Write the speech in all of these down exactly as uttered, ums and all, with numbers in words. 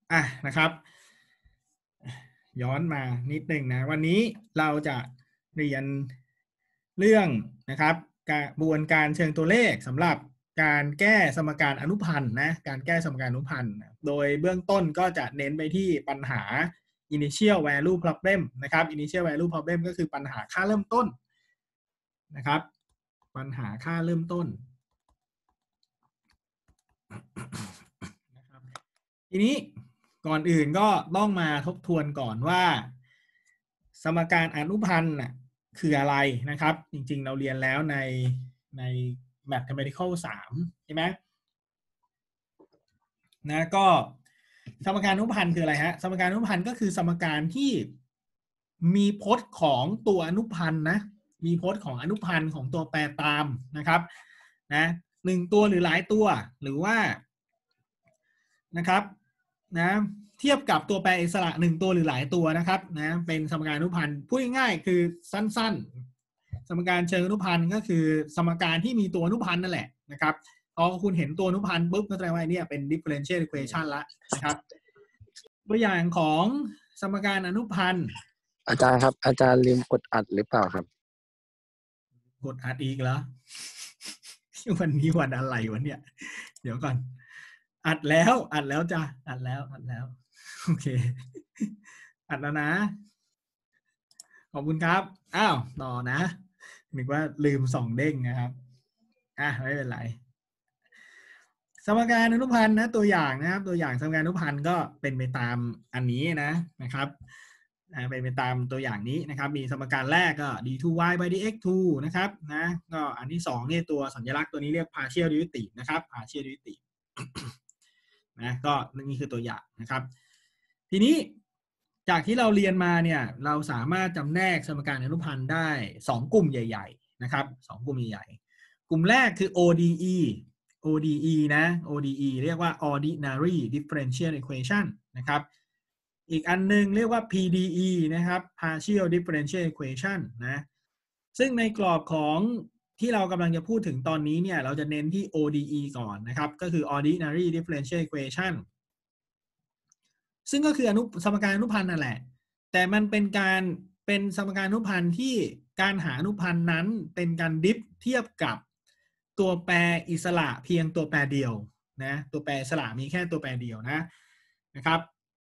อ่ะนะครับย้อนมานิดหนึ่งนะวันนี้เราจะเรียนเรื่องนะครับกระบวนการเชิงตัวเลขสำหรับการแก้สมการอนุพันธ์นะการแก้สมการอนุพันธ์โดยเบื้องต้นก็จะเน้นไปที่ปัญหา initial value problem นะครับ initial value problem ก็คือปัญหาค่าเริ่มต้นนะครับปัญหาค่าเริ่มต้นนะครับทีนี้ก่อนอื่นก็ต้องมาทบทวนก่อนว่าสมการอนุพันธ์น่ะคืออะไรนะครับจริงๆเราเรียนแล้วในใน mathematical สามใช่ไหมนะก็สมการอนุพันธ์คืออะไรฮะสมการอนุพันธ์ก็คือสมการที่มีพจน์ของตัวอนุพันธ์นะมีพจน์ของอนุพันธ์ของตัวแปรตามนะครับนะหนึ่งตัวหรือหลายตัวหรือว่านะครับนะเทียบกับตัวแปรอิสระหนึ่งตัวหรือหลายตัวนะครับนะเป็นสมการอนุพันธ์พูดง่ายๆคือสั้นๆสมการเชิงอนุพันธ์ก็คือสมการที่มีตัวอนุพันธ์นั่นแหละนะครับพอคุณเห็นตัวอนุพันธ์ปุ๊บก็แสดงว่าเนี่ยเป็น differential equation ละนะครับตัวอย่างของสมการอนุพันธ์อาจารย์ครับอาจารย์ลืมกดอัดหรือเปล่าครับกดอัดอีกแล้ววันนี้วันอะไรวะเนี่ยเดี๋ยวก่อนอัดแล้วอัดแล้วจ้ะอัดแล้วอัดแล้วโอเคอัดแล้วนะขอบคุณครับอ้าวต่อนะนึกว่าลืมส่องเด้งนะครับอ่ะไม่เป็นไรสมการอนุพันธ์นะตัวอย่างนะครับตัวอย่างสมการอนุพันธ์ก็เป็นไปตามอันนี้นะนะครับเป็นไปตามตัวอย่างนี้นะครับมีสมการแรกก็ d ทู y by dx ทู นะครับนะก็อันที่สองเนี่ยตัวสัญลักษณ์ตัวนี้เรียก partial derivative นะครับ partial derivative นะก็นี่คือตัวอย่างนะครับทีนี้จากที่เราเรียนมาเนี่ยเราสามารถจำแนกสมการอนุพันธ์ได้สองกลุ่มใหญ่ๆนะครับสองกลุ่มใหญ่ๆกลุ่มแรกคือ โอ ดี อี โอ ดี อี นะ โอ ดี อี เรียกว่า ordinary differential equation นะครับอีกอันนึงเรียกว่า พี ดี อี นะครับ partial differential equation นะซึ่งในกรอบของที่เรากำลังจะพูดถึงตอนนี้เนี่ยเราจะเน้นที่ โอ ดี อี ก่อนนะครับก็คือ ordinary differential equation ซึ่งก็คืออนุสมการอนุพันธ์นั่นแหละแต่มันเป็นการเป็นสมการอนุพันธ์ที่การหาอนุพันธ์นั้นเป็นการดิฟเทียบกับตัวแปรอิสระเพียงตัวแปรเดียวนะตัวแปรอิสระมีแค่ตัวแปรเดียวนะนะครับ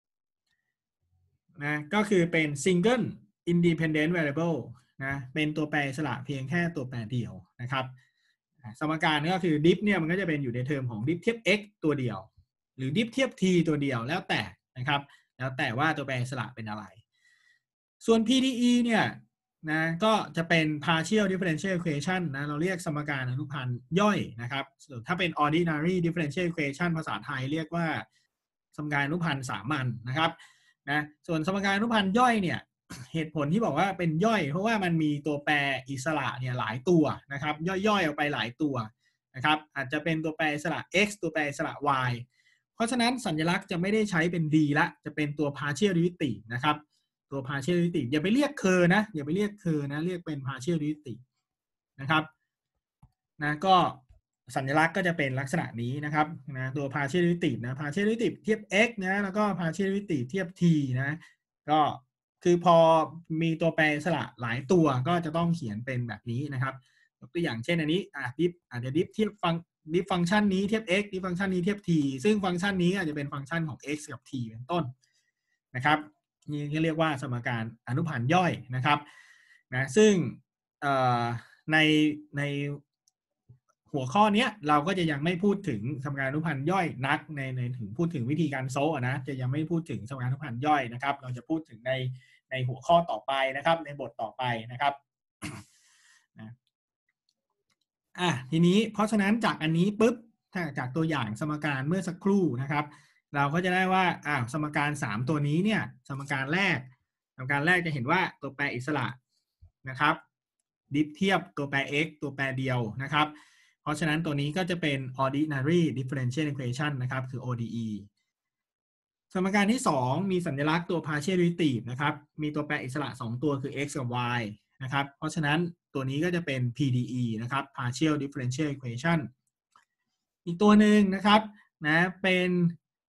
นะก็คือเป็น single independent variable นะเป็นตัวแปรอิสระเพียงแค่ตัวแปรเดียวนะครับสมการก็คือดิฟเนี่ยมันก็จะเป็นอยู่ในเทอมของดิฟเทียบ x ตัวเดียวหรือดิฟเทียบ t ตัวเดียวแล้วแต่นะครับแล้วแต่ว่าตัวแปรอิสระเป็นอะไรส่วน พี ดี อี เนี่ยนะก็จะเป็น partial differential equation นะเราเรียกสมการอนุพันธ์ย่อยนะครับส่วนถ้าเป็น ordinary differential equation ภาษาไทยเรียกว่าสมการอนุพันธ์สามัญนะครับนะส่วนสมการอนุพันธ์ย่อยเนี่ยเหตุผลที่บอกว่าเป็นย่อยเพราะว่ามันมีตัวแปรอิสระเนี่ยหลายตัวนะครับย่อยๆออกไปหลายตัวนะครับอาจจะเป็นตัวแปรอิสระ x ตัวแปรอิสระ y เพราะฉะนั้นสัญลักษณ์จะไม่ได้ใช้เป็น d ละจะเป็นตัว partial derivative นะครับตัว partial derivative อย่าไปเรียกเคอร์นะอย่าไปเรียกเคอร์นะเรียกเป็น partial derivative นะครับนะก็สัญลักษณ์ก็จะเป็นลักษณะนี้นะครับนะตัว partial derivative นะ partial derivative เทียบ x นะแล้วก็ partial derivative เทียบ t นะก็คือพอมีตัวแปรอิสระหลายตัวก็จะต้องเขียนเป็นแบบนี้นะครับยกตัวอย่างเช่นอันนี้อ่ะดิฟอาจจะดิฟเทียบฟังดิฟฟังก์ชันนี้เทียบ x ดิฟฟังก์ชันนี้เทียบ t ซึ่งฟังก์ชันนี้อาจจะเป็นฟังก์ชันของ x กับ t เป็นต้นนะครับนี่เรียกว่าสมการอนุพันธ์ย่อยนะครับนะซึ่งในในหัวข้อนี้เราก็จะยังไม่พูดถึงสมการอนุพันธ์ย่อยนักในในถึงพูดถึงวิธีการโซนะจะยังไม่พูดถึงสมการอนุพันธ์ย่อยนะครับเราจะพูดถึงในในหัวข้อต่อไปนะครับในบทต่อไปนะครับนะอ่ะทีนี้เพราะฉะนั้นจากอันนี้ปุ๊บถ้าจากตัวอย่างสมการเมื่อสักครู่นะครับเราก็จะได้ว่าอ้าวสมการสามตัวนี้เนี่ยสมการแรกสมการแรกจะเห็นว่าตัวแปรอิสระนะครับดิฟเทียบตัวแปร x ตัวแปรเดียวนะครับเพราะฉะนั้นตัวนี้ก็จะเป็น ordinary differential equation นะครับคือ โอ ดี อี สมการที่สองมีสัญลักษณ์ตัว partial derivative นะครับมีตัวแปรอิสระสองตัวคือ x กับ y นะครับเพราะฉะนั้นตัวนี้ก็จะเป็น พี ดี อี นะครับ partial differential equation อีกตัวหนึ่งนะครับนะเป็น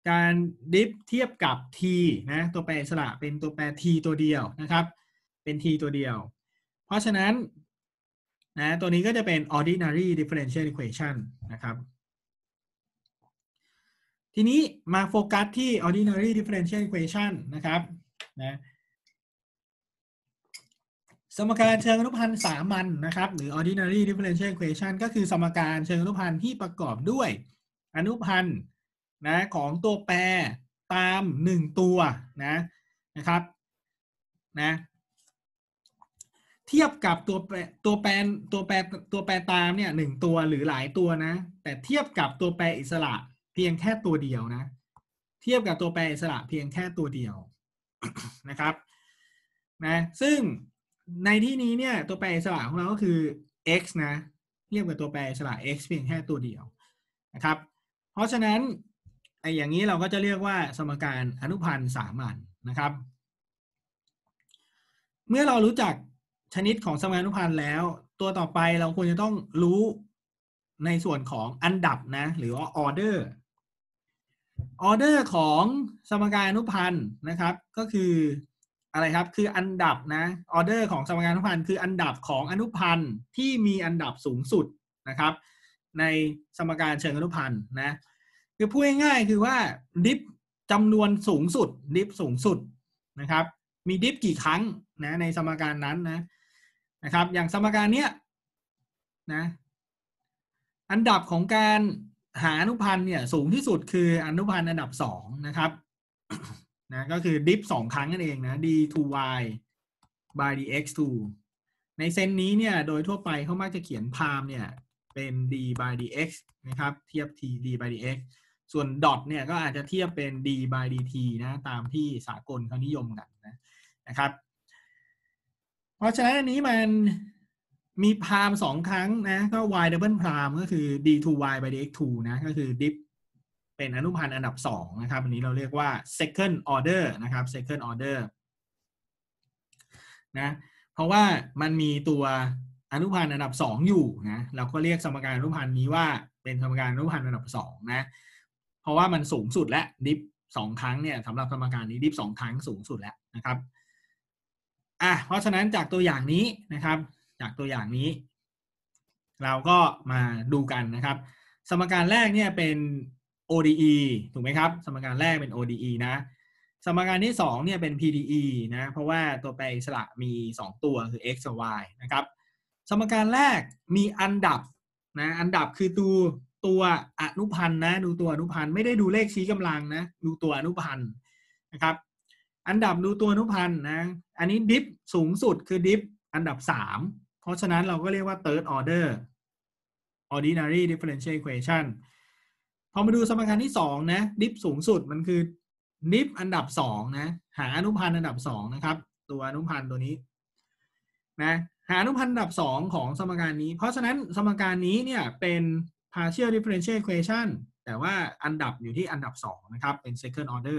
การดิฟเทียบกับ t นะตัวแปรอิสระเป็นตัวแปร t ตัวเดียวนะครับเป็น t ตัวเดียวเพราะฉะนั้นนะตัวนี้ก็จะเป็น ordinary differential equation นะครับทีนี้มาโฟกัสที่ ordinary differential equation นะครับนะสมการเชิงอนุพันธ์สามัญ น, นะครับหรือ ordinary differential equation ก็คือสมการเชิงอนุพันธ์ที่ประกอบด้วยอนุพันธ์นะของตัวแปรตามหนึ่งตัวนะนะครับนะเทียบกับตัวแปรตัวแปรตัวแปรตัวแปรตามเนี่ยหนึ่งตัวหรือหลายตัวนะแต่เทียบกับตัวแปรอิสระเพียงแค่ตัวเดียวนะเทียบกับตัวแปรอิสระเพียงแค่ตัวเดียว นะครับนะซึ่งในที่นี้เนี่ยตัวแปรอิสระของเราก็คือ x นะเทียบกับตัวแปรอิสระ x เพียงแค่ตัวเดียวนะครับเพราะฉะนั้นไอ้อย่างนี้เราก็จะเรียกว่าสมการอนุพันธ์สามัญ นะครับเมื่อเรารู้จักชนิดของสมการอนุพันธ์แล้วตัวต่อไปเราควรจะต้องรู้ในส่วนของอันดับนะหรือว่า order order ของสมการอนุพันธ์นะครับก็คืออะไรครับคืออันดับนะ order ของสมการอนุพันธ์คืออันดับของอนุพันธ์ที่มีอันดับสูงสุดนะครับในสมการเชิงอนุพันธ์นะคือพูดง่ายๆคือว่าดิฟจำนวนสูงสุดดิฟสูงสุดนะครับมีดิฟกี่ครั้งนะในสมการนั้นนะนะครับอย่างสมการเนี้ยนะอันดับของการหาอนุพันธ์เนี่ยสูงที่สุดคืออนุพันธ์อันดับสองนะครับนะก็คือดิฟสองครั้งนั่นเองนะ d ทู y by dx ทู ในเซนนี้เนี่ยโดยทั่วไปเขามักจะเขียนพามเนี่ยเป็น d by dx นะครับเทียบ t d by dx ส่วนดอทเนี่ยก็อาจจะเทียบเป็น d by dt นะตามที่สากลเขานิยมกันนะนะครับเพราะฉะนั้นอันนี้มันมีพามสองครั้งนะก็ y double prime ก็คือ d ทู y by dx ทู นะก็คือดิฟเป็นอนุพันธ์อันดับสองนะครับอันนี้เราเรียกว่า second order นะครับ second order นะเพราะว่ามันมีตัวอนุพันธ์อันดับสองอยู่นะเราก็เรียกสมการอนุพันธ์นี้ว่าเป็นสมการอนุพันธ์อันดับสองนะเพราะว่ามันสูงสุดและดิฟสองครั้งเนี่ยสำหรับสมการนี้ดิฟสองครั้งสูงสุดแล้วนะครับอ่ะเพราะฉะนั้นจากตัวอย่างนี้นะครับจากตัวอย่างนี้เราก็มาดูกันนะครับสมการแรกเนี่ยเป็น โอ ดี อี ถูกไหมครับสมการแรกเป็น โอ ดี อี นะสมการที่สองเนี่ยเป็น พี ดี อี นะเพราะว่าตัวแปรอิสระมีสองตัวคือ x กับ y นะครับสมการแรกมีอันดับนะอันดับคือตัวตัวอนุพันธ์นะดูตัวอนุพันธ์ไม่ได้ดูเลขชี้กำลังนะดูตัวอนุพันธ์นะครับอันดับดูตัวอนุพันธ์นะอันนี้ดิฟสูงสุดคือดิฟอันดับสามเพราะฉะนั้นเราก็เรียกว่า third order ordinary differential equation พอมาดูสมการที่สองนะดิฟสูงสุดมันคือดิฟอันดับสองนะหาอนุพันธ์อันดับสองนะครับตัวอนุพันธ์ตัวนี้นะหาอนุพันธ์อันดับสองของสมการนี้เพราะฉะนั้นสมการนี้เนี่ยเป็น partial differential equation แต่ว่าอันดับอยู่ที่อันดับสองนะครับเป็น second order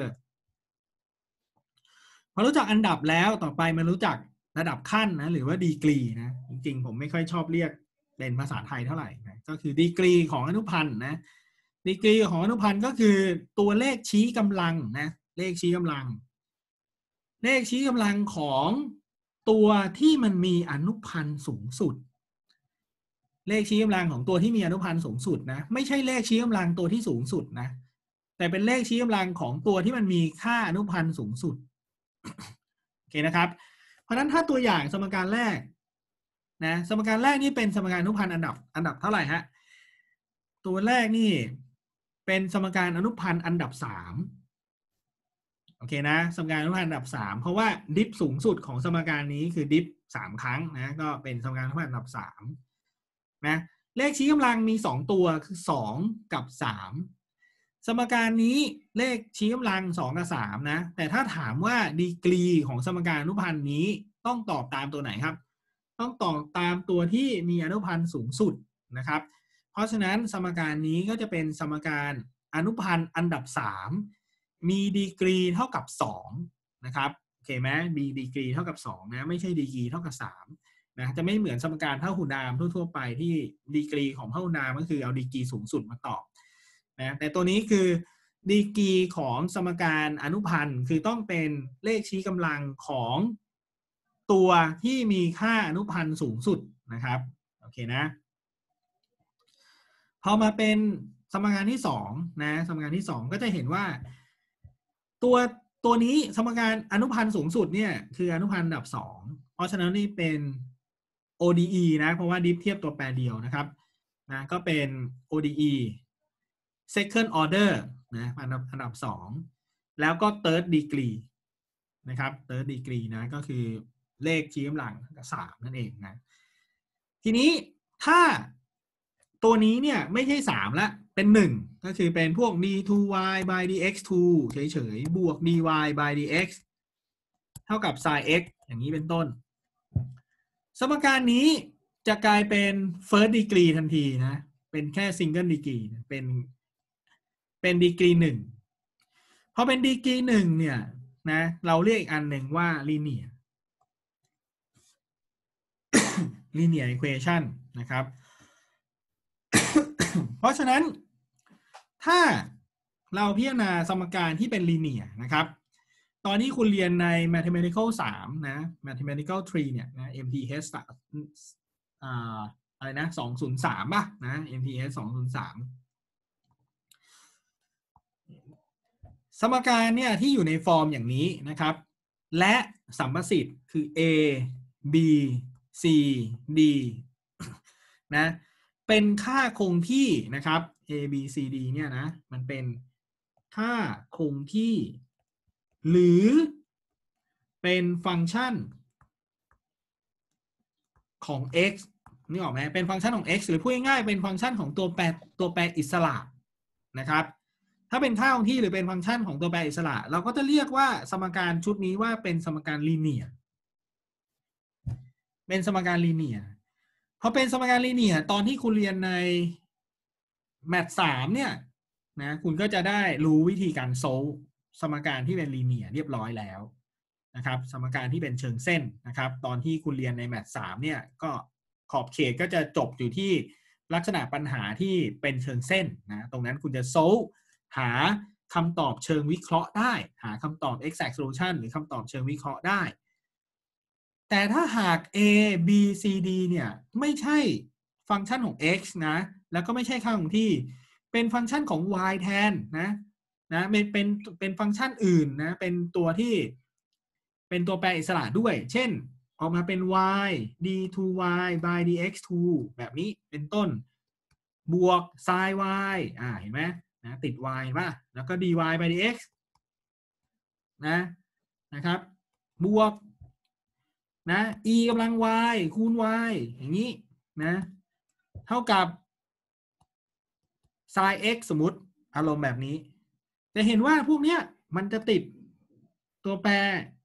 พอรู้จักอันดับแล้วต่อไปมารู้จักระดับขั้นนะหรือว่าดีกรีนะจริงๆผมไม่ค่อยชอบเรียกเป็นภาษาไทยเท่าไหร่นะก็คือดีกรีของอนุพันธ์นะดีกรีของอนุพันธ์ก็คือตัวเลขชี้กำลังนะเลขชี้กำลังเลขชี้กำลังของตัวที่มันมีอนุพันธ์สูงสุดเลขชี้กำลังของตัวที่มีอนุพันธ์สูงสุดนะไม่ใช่เลขชี้กำลังตัวที่สูงสุดนะแต่เป็นเลขชี้กำลังของตัวที่มันมีค่าอนุพันธ์สูงสุดโอเคนะครับเพราะฉะนั้นถ้าตัวอย่างสมการแรกนะสมการแรกนี่เป็นสมการอนุพันธ์อันดับอันดับเท่าไหร่ฮะตัวแรกนี่เป็นสมการอนุพันธ์อันดับสามโอเคนะสมการอนุพันธ์อันดับสามเพราะว่าดิฟสูงสุดของสมการนี้คือดิฟสามครั้งนะก็เป็นสมการอนุพันธ์อันดับสามนะเลขชี้กำลังมีสองตัวคือสองกับสามสมการนี้เลขชี้กำลังสองกับสามนะแต่ถ้าถามว่าดีกรีของสมการอนุพันธ์นี้ต้องตอบตามตัวไหนครับต้องตอบตามตัวที่มีอนุพันธ์สูงสุดนะครับเพราะฉะนั้นสมการนี้ก็จะเป็นสมการอนุพันธ์อันดับสามมีดีกรีเท่ากับสองนะครับโอเคไหมมีดีกรีเท่ากับสองนะไม่ใช่ดีกรีเท่ากับสามนะจะไม่เหมือนสมการพหุนามทั่วๆไปที่ดีกรีของพหุนามก็คือเอาดีกรีสูงสุดมาตอบนะแต่ตัวนี้คือดีกรีของสมการอนุพันธ์คือต้องเป็นเลขชี้กำลังของตัวที่มีค่าอนุพันธ์สูงสุดนะครับโอเคนะพอมาเป็นสมการที่สองนะสมการที่สองก็จะเห็นว่าตัวตัวนี้สมการอนุพันธ์สูงสุดเนี่ยคืออนุพันธ์อันดับสองเพราะฉะนั้นนี่เป็น โอ ดี อี นะเพราะว่าดิฟเทียบตัวแปรเดียวนะครับนะก็เป็น โอ ดี อี second order นะอันดับอันดับสองแล้วก็ third degree นะครับ third degree นะก็คือเลขชี้กำลังสามนั่นเองนะทีนี้ถ้าตัวนี้เนี่ยไม่ใช่สามละเป็นหนึ่งก็คือเป็นพวก d ทู y by dx ทู เฉยๆบวก dy by dx เท่ากับ sin x อย่างนี้เป็นต้นสมการนี้จะกลายเป็น first degree ทันทีนะเป็นแค่ single degree เป็นเป็นดีกรีหนึ่งพอเป็นดีกรีหนึ่งเนี่ยนะเราเรียกอีกอันหนึ่งว่า linear linear equation นะครับ เพราะฉะนั้นถ้าเราพิจารณาสมการที่เป็น linear นะครับตอนที่คุณเรียนใน mathematical สามนะ mathematical สามเนี่ยนะ เอ็ม ที เอช อ่าอะไรนะสองศูนย์สามป่ะนะ เอ็ม ที เอช สองศูนย์สามสมการเนี่ยที่อยู่ในฟอร์มอย่างนี้นะครับและสัมประสิทธิ์คือ a b c d นะเป็นค่าคงที่นะครับ a b c d เนี่ยนะมันเป็นค่าคงที่หรือเป็นฟังก์ชันของ x นี่ออกไหมเป็นฟังก์ชันของ x หรือพูดง่ายๆเป็นฟังก์ชันของตัวแปรตัวแปรอิสระนะครับถ้าเป็นค่าคงที่หรือเป็นฟังก์ชันของตัวแปรอิสระเราก็จะเรียกว่าสมการชุดนี้ว่าเป็นสมการลีเนียร์เป็นสมการลีเนียร์พอเป็นสมการลีเนียร์ตอนที่คุณเรียนในแมทสามเนี่ยนะคุณก็จะได้รู้วิธีการโซลสมการที่เป็นลีเนียร์เรียบร้อยแล้วนะครับสมการที่เป็นเชิงเส้นนะครับตอนที่คุณเรียนในแมทสามเนี่ยก็ขอบเขตก็จะจบอยู่ที่ลักษณะปัญหาที่เป็นเชิงเส้นนะตรงนั้นคุณจะโซลหาคำตอบเชิงวิเคราะห์ได้หาคำตอบ exact solution หรือคำตอบเชิงวิเคราะห์ได้แต่ถ้าหาก a b c d เนี่ยไม่ใช่ฟังก์ชันของ x นะแล้วก็ไม่ใช่ค่าคงที่เป็นฟังก์ชันของ y แทนนะนะเป็นเป็นเป็นฟังก์ชันอื่นนะเป็นตัวที่เป็นตัวแปรอิสระด้วยเช่นออกมาเป็น y d ทู y by dx ทู แบบนี้เป็นต้นบวก sin y อ่าเห็นไหมนะติด y ป่ะแล้วก็ dy by dx นะนะครับบวกนะ e กำลัง y คูณ y อย่างนี้นะเท่ากับ sin x สมมติอารมณ์แบบนี้จะเห็นว่าพวกเนี้ยมันจะติดตัวแปร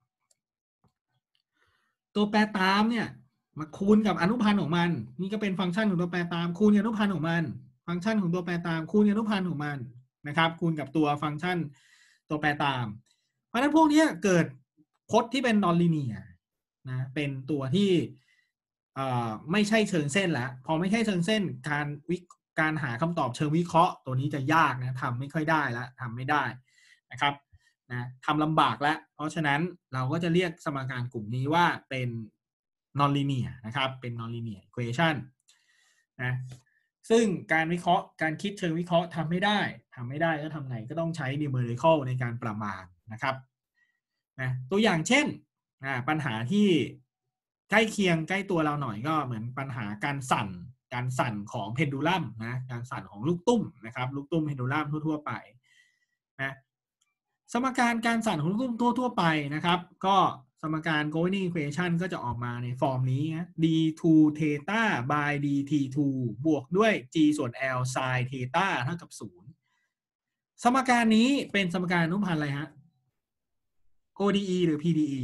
ตัวแปรตามเนี่ยมาคูณกับอนุพันธ์ของมันนี่ก็เป็นฟังก์ชันของตัวแปรตามคูณกับอนุพันธ์ของมันฟังก์ชันของตัวแปรตามคูณกับอนุพันธ์ของมันนะครับคูณกับตัวฟังก์ชันตัวแปรตามเพราะฉะนั้นพวกนี้เกิดพจน์ที่เป็นนอนลีเนียร์นะเป็นตัวที่ไม่ใช่เชิงเส้นแล้วพอไม่ใช่เชิงเส้นการวิการหาคำตอบเชิงวิเคราะห์ตัวนี้จะยากนะทำไม่ค่อยได้แล้วทำไม่ได้นะครับนะทำลำบากแล้วเพราะฉะนั้นเราก็จะเรียกสมการกลุ่มนี้ว่าเป็น non-linear นะครับเป็น non-linear equation นะซึ่งการวิเคราะห์การคิดเชิงวิเคราะห์ทำไม่ได้ทำไม่ได้ก็ทำไงก็ต้องใช้ numerical ในการประมาณนะครับนะตัวอย่างเช่นปัญหาที่ใกล้เคียงใกล้ตัวเราหน่อยก็เหมือนปัญหาการสั่นการสั่นของเพนดูลัมนะการสั่นของลูกตุ้มนะครับลูกตุ้มเพนดูลัมทั่วๆไปนะสมการการสั่นของลูกตุ้มทั่วๆไปนะครับก็สมการ Governing equation ก็จะออกมาในฟอร์มนี้นะ d ทู theta by dt ทู บวกด้วย g ส่วน l sin theta เท่ากับศูนย์สมการนี้เป็นสมการอนุพันธ์อะไรฮะ โอ ดี อี หรือ พี ดี อี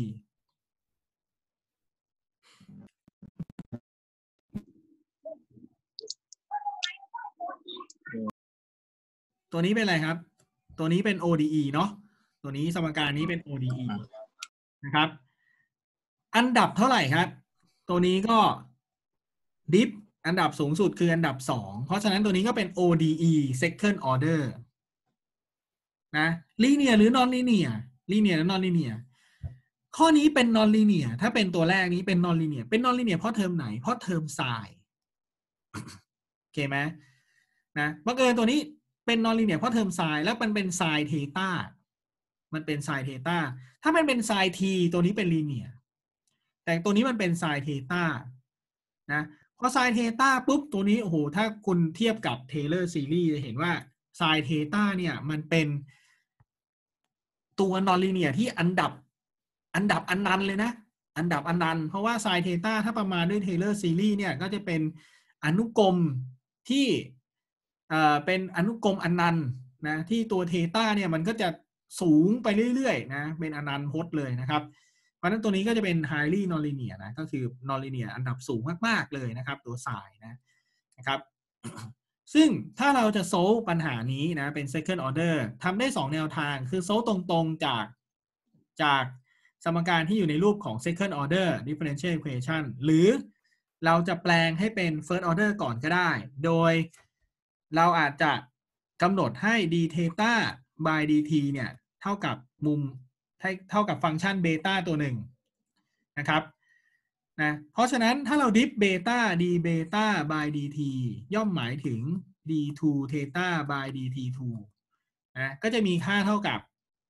ตัวนี้เป็นอะไรครับตัวนี้เป็น โอ ดี อี เนาะตัวนี้สมการนี้เป็น โอ ดี อี นะครับอันดับเท่าไหร่ครับตัวนี้ก็ดิฟอันดับสูงสุดคืออันดับสองเพราะฉะนั้นตัวนี้ก็เป็น โอ ดี อี second order นะลีเนียหรือนอนลีเนียลีเนียหรือนอนลีเนียข้อนี้เป็นนอนลีเนียถ้าเป็นตัวแรกนี้เป็นนอนลีเนียเป็นนอนลีเนียเพราะเทอมไหนเพราะเทอมไซน์โอเคไหมนะบังเอิญตัวนี้เป็นนอนลีเนียเพราะเทอมไซน์แล้วมันเป็นไซน์เทต้ามันเป็นไซน์เทต้าถ้ามันเป็นไซน์ทีตัวนี้เป็นลีเนียแต่ตัวนี้มันเป็นไซน์เทต้านะพอไซน์เทต้าปุ๊บตัวนี้โอ้โหถ้าคุณเทียบกับเทเลอร์ซีรีส์จะเห็นว่าไซน์เทต้าเนี่ยมันเป็นตัวนอนลีเนียที่อันดับอันดับอันนันเลยนะอันดับอันนันเพราะว่าไซน์เทต้าถ้าประมาณด้วยเทเลอร์ซีรีส์เนี่ยก็จะเป็นอนุกรมที่เอ่อเป็นอนุกรมอันนันนะที่ตัวเทต้าเนี่ยมันก็จะสูงไปเรื่อยๆนะเป็นอนันต์พจน์เลยนะครับเพราะฉะนั้นตัวนี้ก็จะเป็น highly nonlinear นะก็คือ nonlinear อันดับสูงมากๆเลยนะครับตัวไซน์นะนะครับ ซึ่งถ้าเราจะโซลว์ปัญหานี้นะเป็น second order ทำได้สองแนวทางคือโซลว์ตรงๆจากจากสมการที่อยู่ในรูปของ second order differential equation หรือเราจะแปลงให้เป็น first order ก่อนก็ได้โดยเราอาจจะกำหนดให้ d theta by dt เนี่ยเท่ากับมุมเท่ากับฟังก์ชันเบต้าตัวหนึ่งนะครับนะเพราะฉะนั้นถ้าเราดิฟเบต้า d เบต้า by dt ย่อมหมายถึง d ทู theta by dt ทู นะก็จะมีค่าเท่ากับ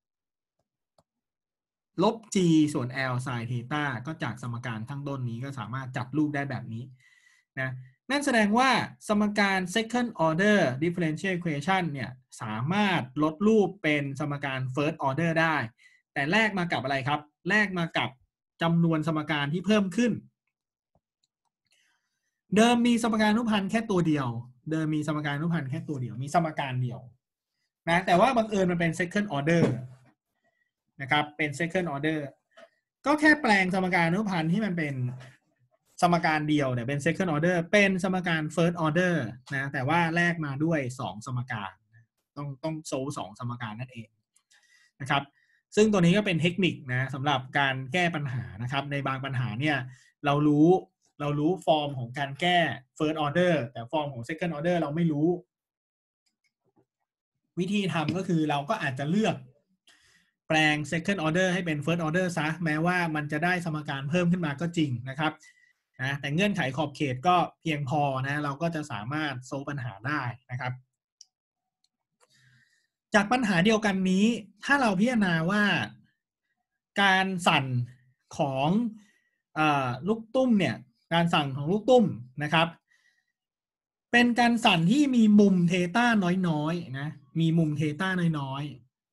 ลบ g ส่วน l sin theta ก็จากสมการข้างต้นนี้ก็สามารถจับรูปได้แบบนี้นะนั่นแสดงว่าสมการ second order differential equation เนี่ยสามารถลดรูปเป็นสมการ first order ได้แต่แลกมากับอะไรครับแลกมากับจำนวนสมการที่เพิ่มขึ้นเดิมมีสมการอนุพันธ์แค่ตัวเดียวเดิมมีสมการอนุพันธ์แค่ตัวเดียวมีสมการเดียวนะแต่ว่าบังเอิญมันเป็น second order นะครับเป็น second order ก็แค่แปลงสมการอนุพันธ์ที่มันเป็นสมการเดียวเนี่ยเป็น second order เป็นสมการ first order นะแต่ว่าแลกมาด้วยสองสมการต้องต้องโซลสองสมการนั่นเองนะครับซึ่งตัวนี้ก็เป็นเทคนิคนะสำหรับการแก้ปัญหานะครับในบางปัญหาเนี่ยเรารู้เรารู้ฟอร์มของการแก้ first order แต่ฟอร์มของ second order เราไม่รู้วิธีทำก็คือเราก็อาจจะเลือกแปลง second order ให้เป็น first order ซะแม้ว่ามันจะได้สมการเพิ่มขึ้นมาก็จริงนะครับนะแต่เงื่อนไขขอบเขตก็เพียงพอนะเราก็จะสามารถโซลว์ปัญหาได้นะครับจากปัญหาเดียวกันนี้ถ้าเราพิจารณาว่าการสั่นของเอ่อลูกตุ้มเนี่ยการสั่นของลูกตุ้มนะครับเป็นการสั่นที่มีมุมเทต้าน้อยๆนะมีมุมเทต้าน้อย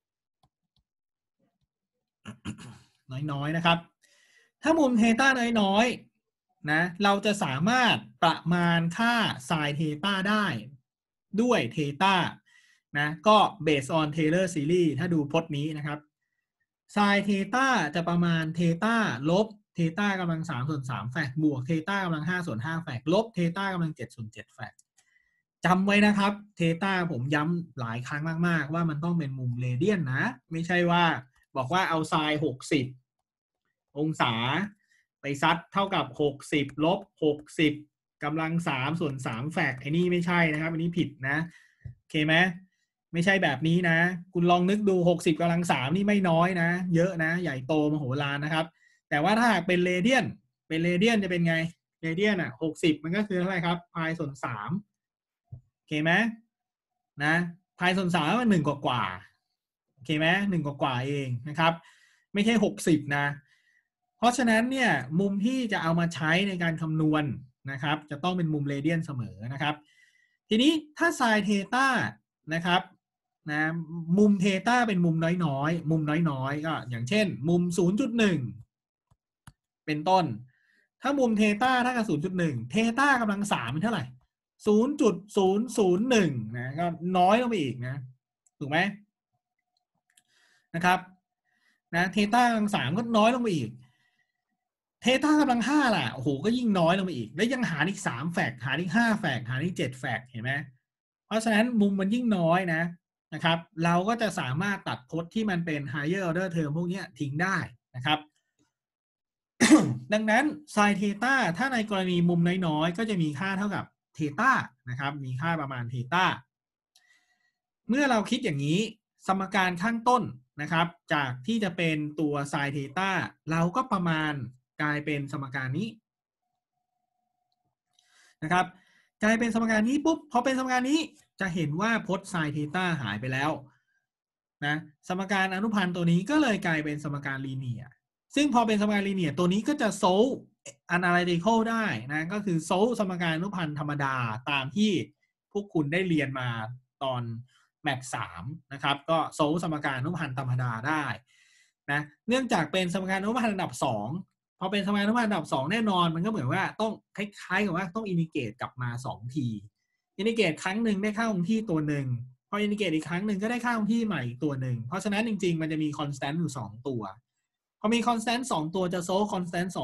ๆน้อยๆนะครับถ้ามุมเทต้าน้อยๆนะเราจะสามารถประมาณค่าไซน์เทต้าได้ด้วยเทต้านะก็ based on Taylor series ถ้าดูพจน์นี้นะครับไซน์เทต้าจะประมาณเทต้าลบเทต้ากำลังสามส่วนสามแฟกบวกเทต้ากำลังห้าส่วนห้าแฟกลบเทต้ากำลังเจ็ดส่วนเจ็ดแฟกจำไว้นะครับเทต้าผมย้ำหลายครั้งมากๆว่ามันต้องเป็นมุมเรเดียนนะไม่ใช่ว่าบอกว่าเอาไซน์หกสิบองศาไปซัดเท่ากับหกสิบลบหกสิบกำลังสามส่วนสามแฟกไอ้นี่ไม่ใช่นะครับอันนี้ผิดนะโอเคไหมไม่ใช่แบบนี้นะคุณลองนึกดูหกสิบกำลังสามนี่ไม่น้อยนะเยอะนะใหญ่โตมโหฬารนะครับแต่ว่าถ้าหากเป็นเรเดียนเป็นเรเดียนจะเป็นไงเรเดียนอ่ะหกสิบมันก็คือเท่าไหร่ครับพายส่วนสามโอเคไหมนะพายส่วนสามมันหนึ่งกว่ากว่าโอเคไหมหนึ่งกว่ากว่าเองนะครับไม่ใช่หกสิบนะเพราะฉะนั้นเนี่ยมุมที่จะเอามาใช้ในการคำนวณนะครับจะต้องเป็นมุมเรเดียนเสมอนะครับทีนี้ถ้าไซน์เทต้านะครับนะมุมเทต้าเป็นมุมน้อยๆมุมน้อยๆก็อย่างเช่นมุม ศูนย์จุดหนึ่ง เป็นต้นถ้ามุมเทต้าเท่ากับ ศูนย์จุดหนึ่ง เทต้ากำลังสามเป็นเท่าไหร่ ศูนย์จุดศูนย์ศูนย์หนึ่ง นะก็น้อยลงไปอีกนะถูกไหมนะครับนะเทต้ากำลังสามก็น้อยลงไปอีกเทต้ากำลังห้าล่ะโอ้โหก็ยิ่งน้อยลงไปอีกแล้วยังหารอีกสามแฟกหารอีกห้าแฟกหารอีกเจ็ดแฟกเห็นไหมเพราะฉะนั้นมุมมันยิ่งน้อยนะนะครับเราก็จะสามารถตัดพจน์ที่มันเป็น higher order term พวกนี้ทิ้งได้นะครับ ดังนั้นไซน์เทต้าถ้าในกรณีมุมน้อยๆก็จะมีค่าเท่ากับเทต้านะครับมีค่าประมาณเทต้าเมื่อเราคิดอย่างนี้สมการข้างต้นนะครับจากที่จะเป็นตัวไซน์เทต้าเราก็ประมาณกลายเป็นสมการนี้นะครับกลายเป็นสมการนี้ปุ๊บพอเป็นสมการนี้จะเห็นว่าพจน์ไซน์เทต้าหายไปแล้วนะสมการอนุพันธ์ตัวนี้ก็เลยกลายเป็นสมการลีเนียร์ซึ่งพอเป็นสมการลีเนียร์ตัวนี้ก็จะโซลอนาลิติคอลได้นะก็คือโซลสมการอนุพันธ์ธรรมดาตามที่พวกคุณได้เรียนมาตอนแมทสามนะครับก็โซลสมการอนุพันธ์ธรรมดาได้นะเนื่องจากเป็นสมการอนุพันธ์อันดับสองพอเป็นสมการอนุพันธ์อันดับสองแน่นอนมันก็เหมือนว่าต้องคล้ายๆกับว่าต้องอินทิเกรตกลับมาสองทีอินทิเกรตครั้งหนึ่งได้ค่าคงที่ตัวหนึ่งพออินทิเกรตอีกครั้งหนึ่งก็ได้ค่าคงที่ใหม่อีกตัวหนึ่งเพราะฉะนั้นจริงๆมันจะมีคอนสแตนต์อยู่สองตัวพอมีคอนสแตนต์สองตัวจะโซลคอนสแตนต์สอง